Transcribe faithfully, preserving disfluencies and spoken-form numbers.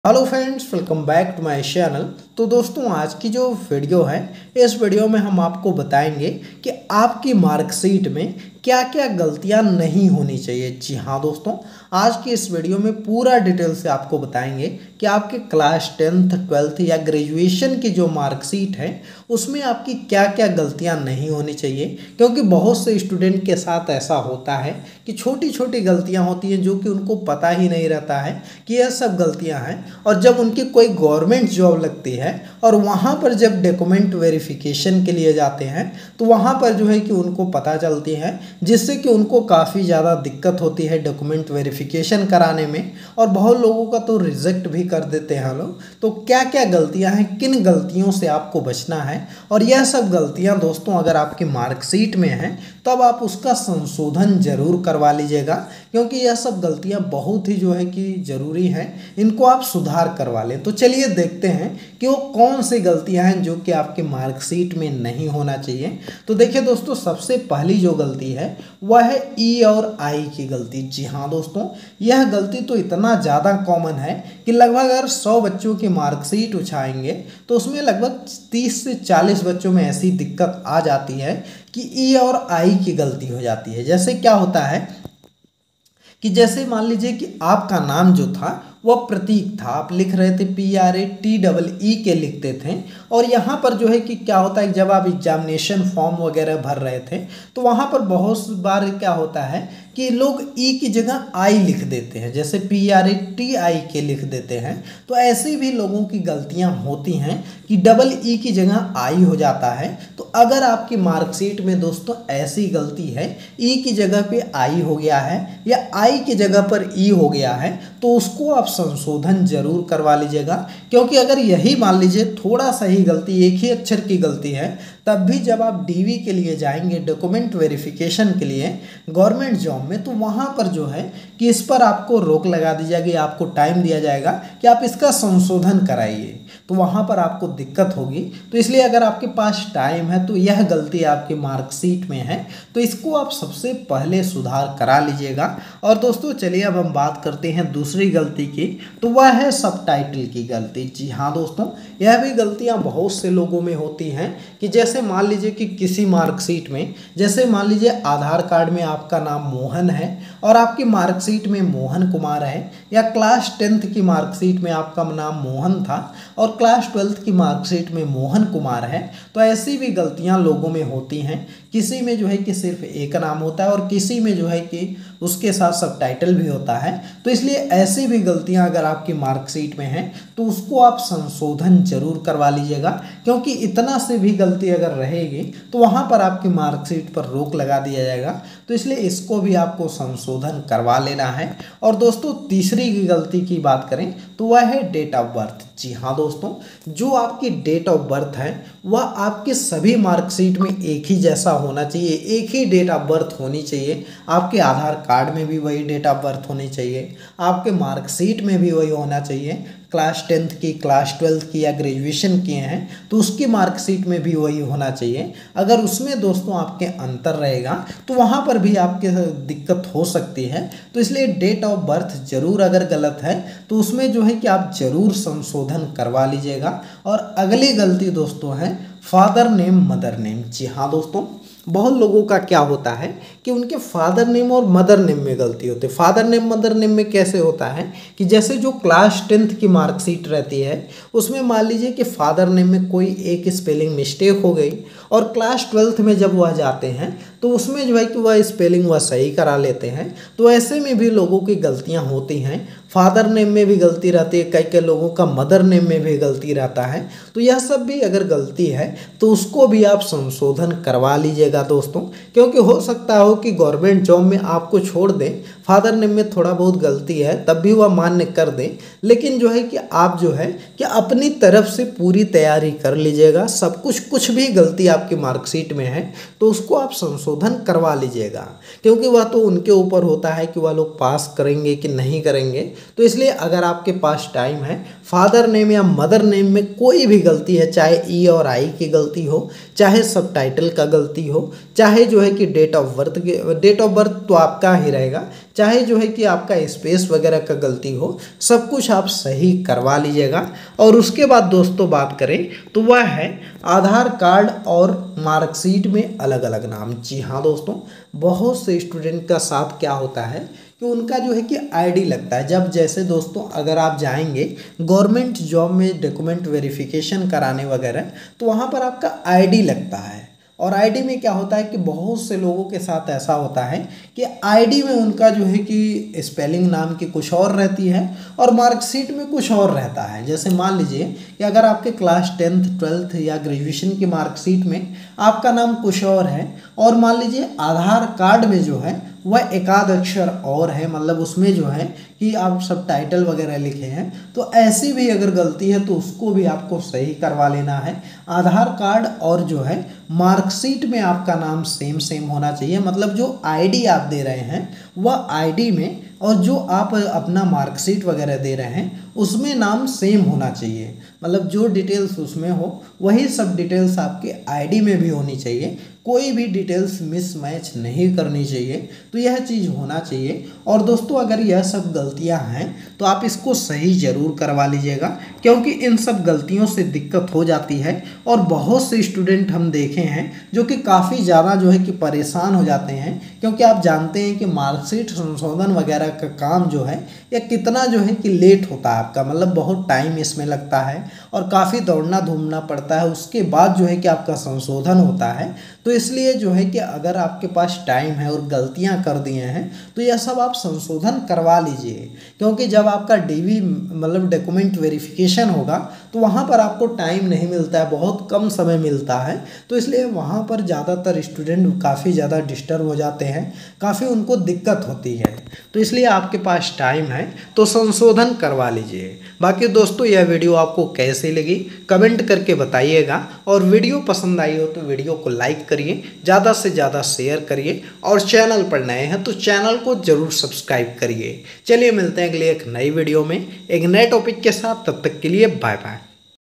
Hello friends, welcome back to my channel. तो दोस्तों, आज की जो वीडियो है, इस वीडियो में हम आपको बताएंगे कि आपकी मार्कशीट में क्या क्या गलतियां नहीं होनी चाहिए। जी हाँ दोस्तों, आज की इस वीडियो में पूरा डिटेल से आपको बताएंगे कि आपके क्लास टेंथ ट्वेल्थ या ग्रेजुएशन की जो मार्कशीट है उसमें आपकी क्या क्या गलतियां नहीं होनी चाहिए। क्योंकि बहुत से स्टूडेंट के साथ ऐसा होता है कि छोटी छोटी गलतियां होती हैं जो कि उनको पता ही नहीं रहता है कि यह सब गलतियां हैं, और जब उनकी कोई गवर्नमेंट जॉब लगती है और वहाँ पर जब डॉक्यूमेंट वेरिफिकेशन के लिए जाते हैं तो वहाँ पर जो है कि उनको पता चलती है, जिससे कि उनको काफ़ी ज़्यादा दिक्कत होती है डॉक्यूमेंट वेरिफिकेशन कराने में, और बहुत लोगों का तो रिजेक्ट भी कर देते हैं लोग। तो क्या क्या गलतियां हैं, किन गलतियों से आपको बचना है, और यह सब गलतियां दोस्तों अगर आपकी मार्कशीट में हैं तब आप उसका संशोधन जरूर करवा लीजिएगा, क्योंकि यह सब गलतियां बहुत ही जो है कि ज़रूरी हैं, इनको आप सुधार करवा लें। तो चलिए देखते हैं कि वो कौन सी गलतियां हैं जो कि आपकी मार्कशीट में नहीं होना चाहिए। तो देखिए दोस्तों, सबसे पहली जो गलती है वह है ई और आई की गलती। जी हाँ दोस्तों, यह गलती तो इतना ज़्यादा कॉमन है कि लगभग अगर सौ बच्चों की मार्कशीट उठाएंगे तो उसमें लगभग तीस से चालीस बच्चों में ऐसी दिक्कत आ जाती है कि ई और आई की गलती हो जाती है। जैसे क्या होता है कि जैसे मान लीजिए कि आपका नाम जो था वह प्रतीक था, आप लिख रहे थे P R A T double E के लिखते थे, और यहाँ पर जो है कि क्या होता है, जब आप एग्जामिनेशन फॉर्म वगैरह भर रहे थे तो वहाँ पर बहुत बार क्या होता है कि लोग ई की जगह आई लिख देते हैं, जैसे P R A T I K लिख देते हैं। तो ऐसे भी लोगों की गलतियाँ होती हैं कि डबल ई की जगह आई हो जाता है। तो अगर आपकी मार्कशीट में दोस्तों ऐसी गलती है, ई की जगह पे आई हो गया है या आई की जगह पर ई हो गया है, तो उसको आप संशोधन जरूर करवा लीजिएगा। क्योंकि अगर यही मान लीजिए थोड़ा सा ही गलती, एक ही अक्षर की गलती है, तब भी जब आप डीवी के लिए जाएंगे डॉक्यूमेंट वेरिफिकेशन के लिए गवर्नमेंट जॉब में, तो वहाँ पर जो है कि इस पर आपको रोक लगा दी जाएगी, आपको टाइम दिया जाएगा कि आप इसका संशोधन कराइए, तो वहाँ पर आपको दिक्कत होगी। तो इसलिए अगर आपके पास टाइम है तो यह गलती आपकी मार्कशीट में है, तो इसको आप सबसे पहले सुधार करा लीजिएगा। और दोस्तों चलिए अब हम बात करते हैं दूसरी गलती की, तो वह है सबटाइटल की गलती। जी हाँ दोस्तों, यह भी गलतियाँ बहुत से लोगों में होती हैं कि जैसे मान लीजिए कि किसी मार्कशीट में, जैसे मान लीजिए आधार कार्ड में आपका नाम मोहन है और आपकी मार्कशीट में मोहन कुमार है, या क्लास टेंथ की मार्कशीट में आपका नाम मोहन था और क्लास ट्वेल्थ की मार्कशीट में मोहन कुमार है, तो ऐसी भी गलतियां लोगों में होती हैं। किसी में जो है कि सिर्फ एक नाम होता है और किसी में जो है कि उसके साथ सबटाइटल भी होता है। तो इसलिए ऐसी भी गलतियां अगर आपकी मार्कशीट में हैं तो उसको आप संशोधन जरूर करवा लीजिएगा, क्योंकि इतना से भी गलती अगर रहेगी तो वहां पर आपकी मार्कशीट पर रोक लगा दिया जाएगा। तो इसलिए इसको भी आपको संशोधन करवा लेना है। और दोस्तों तीसरी की गलती की बात करें तो वह है डेट ऑफ बर्थ। जी हाँ दोस्तों, जो आपकी डेट ऑफ बर्थ है वह आपके सभी मार्कशीट में एक ही जैसा होना चाहिए, एक ही डेट ऑफ बर्थ होनी चाहिए। आपके आधार कार्ड में भी वही डेट ऑफ बर्थ होनी चाहिए, आपके मार्कशीट में भी वही होना चाहिए। क्लास टेंथ की, क्लास ट्वेल्थ की या ग्रेजुएशन किए हैं तो उसकी मार्कशीट में भी वही होना चाहिए। अगर उसमें दोस्तों आपके अंतर रहेगा तो वहाँ पर भी आपके दिक्कत हो सकती है। तो इसलिए डेट ऑफ बर्थ जरूर अगर गलत है तो उसमें जो है कि आप जरूर संशोधन करवा लीजिएगा। और अगली गलती दोस्तों है फादर नेम मदर नेम। जी हाँ दोस्तों, बहुत लोगों का क्या होता है कि उनके फादर नेम और मदर नेम में गलती होती है। फादर नेम मदर नेम में कैसे होता है कि जैसे जो क्लास टेंथ की मार्कशीट रहती है उसमें मान लीजिए कि फादर नेम में कोई एक स्पेलिंग मिस्टेक हो गई, और क्लास ट्वेल्थ में जब वह जाते हैं तो उसमें जो है कि वह स्पेलिंग वह सही करा लेते हैं। तो ऐसे में भी लोगों की गलतियां होती हैं, फादर नेम में भी गलती रहती है, कई कई लोगों का मदर नेम में भी गलती रहता है। तो यह सब भी अगर गलती है तो उसको भी आप संशोधन करवा लीजिएगा दोस्तों, क्योंकि हो सकता हो कि गवर्नमेंट जॉब में आपको छोड़ दें, फादर नेम में थोड़ा बहुत गलती है तब भी वह मान्य कर दें, लेकिन जो है कि आप जो है कि अपनी तरफ से पूरी तैयारी कर लीजिएगा। सब कुछ कुछ भी गलती आपकी मार्कशीट में है तो उसको आप संशोधन करवा लीजिएगा, क्योंकि वह तो उनके ऊपर होता है कि वह लोग पास करेंगे कि नहीं करेंगे। तो इसलिए अगर आपके पास टाइम है, फादर नेम या मदर नेम में कोई भी गलती है, चाहे ई और आई की गलती हो, चाहे सबटाइटल का गलती हो, चाहे जो है कि डेट ऑफ बर्थ के डेट ऑफ बर्थ तो आपका ही रहेगा, चाहे जो है कि आपका स्पेस वगैरह का गलती हो, सब कुछ आप सही करवा लीजिएगा। और उसके बाद दोस्तों बात करें तो वह है आधार कार्ड और मार्कशीट में अलग अलग नाम। जी हाँ दोस्तों, बहुत से स्टूडेंट का साथ क्या होता है कि उनका जो है कि आईडी लगता है। जब जैसे दोस्तों अगर आप जाएंगे गवर्नमेंट जॉब में डॉक्यूमेंट वेरिफिकेशन कराने वगैरह, तो वहाँ पर आपका आईडी लगता है। और आईडी में क्या होता है कि बहुत से लोगों के साथ ऐसा होता है कि आईडी में उनका जो है कि स्पेलिंग नाम की कुछ और रहती है और मार्कशीट में कुछ और रहता है। जैसे मान लीजिए कि अगर आपके क्लास टेंथ ट्वेल्थ या ग्रेजुएशन की मार्कशीट में आपका नाम कुछ और है और मान लीजिए आधार कार्ड में जो है वह एकाध अक्षर और है, मतलब उसमें जो है कि आप सब टाइटल वगैरह लिखे हैं, तो ऐसी भी अगर गलती है तो उसको भी आपको सही करवा लेना है। आधार कार्ड और जो है मार्कशीट में आपका नाम सेम सेम होना चाहिए, मतलब जो आईडी आप दे रहे हैं वह आईडी में और जो आप अपना मार्कशीट वगैरह दे रहे हैं उसमें नाम सेम होना चाहिए। मतलब जो डिटेल्स उसमें हो वही सब डिटेल्स आपके आईडी में भी होनी चाहिए, कोई भी डिटेल्स मिसमैच नहीं करनी चाहिए। तो यह चीज़ होना चाहिए। और दोस्तों अगर यह सब गलतियां हैं तो आप इसको सही ज़रूर करवा लीजिएगा, क्योंकि इन सब गलतियों से दिक्कत हो जाती है। और बहुत से स्टूडेंट हम देखे हैं जो कि काफ़ी ज़्यादा जो है कि परेशान हो जाते हैं, क्योंकि आप जानते हैं कि मार्कशीट संशोधन वगैरह का काम जो है यह कितना जो है कि लेट होता है आपका, मतलब बहुत टाइम इसमें लगता है और काफ़ी दौड़ना धूमना पड़ता है, उसके बाद जो है कि आपका संशोधन होता है। तो इसलिए जो है कि अगर आपके पास टाइम है और गलतियां कर दिए हैं तो यह सब आप संशोधन करवा लीजिए, क्योंकि जब आपका डीवी मतलब डॉक्यूमेंट वेरिफिकेशन होगा तो वहाँ पर आपको टाइम नहीं मिलता है, बहुत कम समय मिलता है। तो इसलिए वहाँ पर ज़्यादातर स्टूडेंट काफ़ी ज़्यादा डिस्टर्ब हो जाते हैं, काफ़ी उनको दिक्कत होती है। तो इसलिए आपके पास टाइम है तो संशोधन करवा लीजिए। बाकी दोस्तों यह वीडियो आपको कैसी लगी कमेंट करके बताइएगा, और वीडियो पसंद आई हो तो वीडियो को लाइक करिए, ज़्यादा से ज़्यादा शेयर करिए, और चैनल पर नए हैं तो चैनल को जरूर सब्सक्राइब करिए। चलिए मिलते हैं अगले एक नई वीडियो में एक नए टॉपिक के साथ, तब तक के लिए बाय बाय।